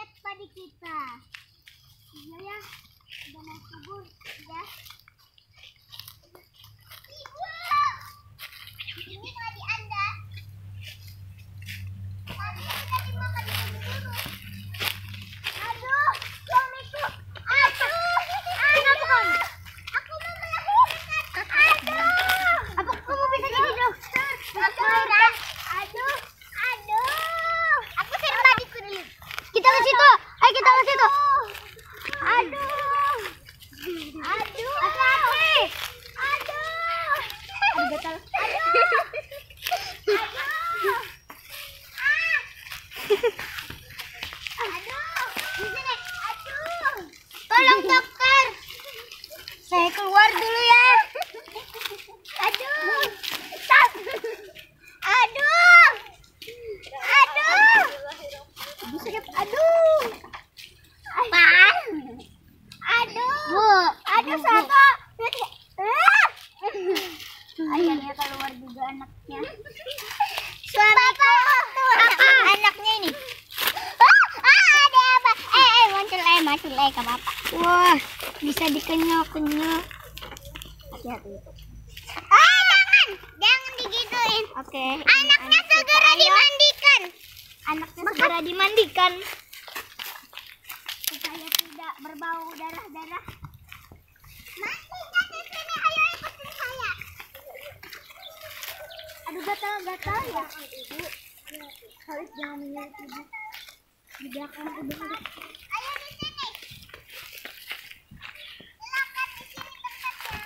lihat padi kita. Iya ya, udah mau subur ya. Ibu, ini padi Anda. Padi sudah dimakan dulu. Aduh, suamiku. Aduh, aduh. Aku mau melahirkan. Aduh. Apa kamu bisa jadi dokter? Aduh, aduh. Aku siram padiku dulu. Kita ke situ. Ayo kita ke situ. Aduh. Aduh. Hati-hati. Aduh. Aduh, gatal. Aduh. Aduh. Aduh. Di sini. Aduh. Tolong dokter. Saya keluar dulu ya. Aduh. Stop. Aduh. Aduh. Aduh. Aduh. Apaan? Aduh. Bu. Aduh Sapa. Akhirnya keluar juga anaknya. Suamiku tuh anaknya ini. Ada apa? Muncul ke bapak. Wah, bisa dikenyok-kenyok. Hati-hati. Jangan digituin. Oke. Anaknya segera dimandikan. Anaknya segera dimandikan. Supaya tidak berbau darah-darah. Mandikan di sini, ayo ikutin saya. Aduh, gatal ya. Ibu. Harus jangan menyuruh ibu. Di belakang ibu harus. Ayo di sini. Silakan di sini tempatnya.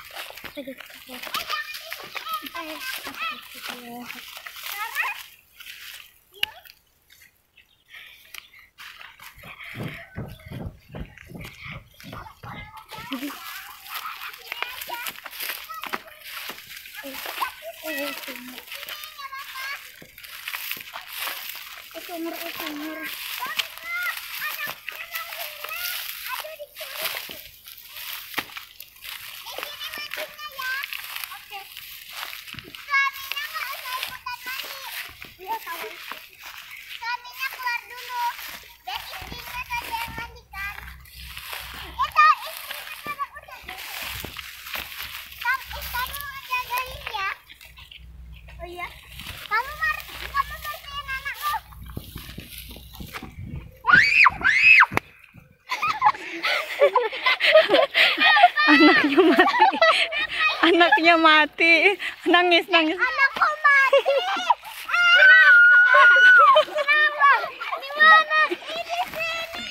Umur. Suaminya keluar dulu. Dan istrinya saja yang mandikan. Itu istrinya sekarang udah. Kamu jagain ya. Oh iya. Kamu bersihin anakmu. Anaknya mati. Nangis. Anakku mati. Kenapa? Di mana? Di sini.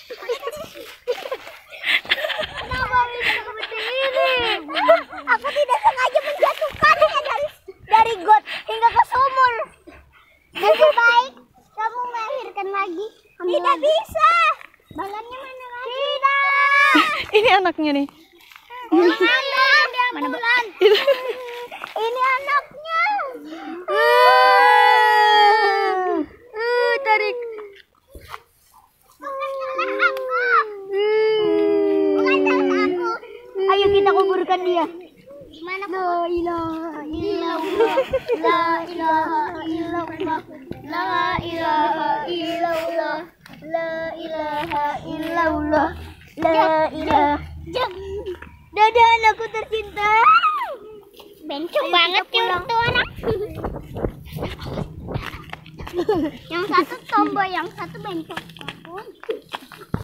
Kenapa bisa seperti ini? Aku tidak sengaja menjatuhkannya dari got hingga ke sumur. Lebih baik kamu melahirkan lagi. Tidak bisa. Balannya mana lagi? Tidak. Ini anaknya nih. Mana bulan? Ini anaknya. Tarik. Bukan salah aku. Bukan salah aku. Ayo kita kuburkan dia. Mana La ilaha illallah. La ilaha illallah. La ilaha illallah. La ilaha illallah. La ilaha. Dadah anakku tercinta. Bencong banget ya tuh anak. Yang satu tomboy, yang satu bencong.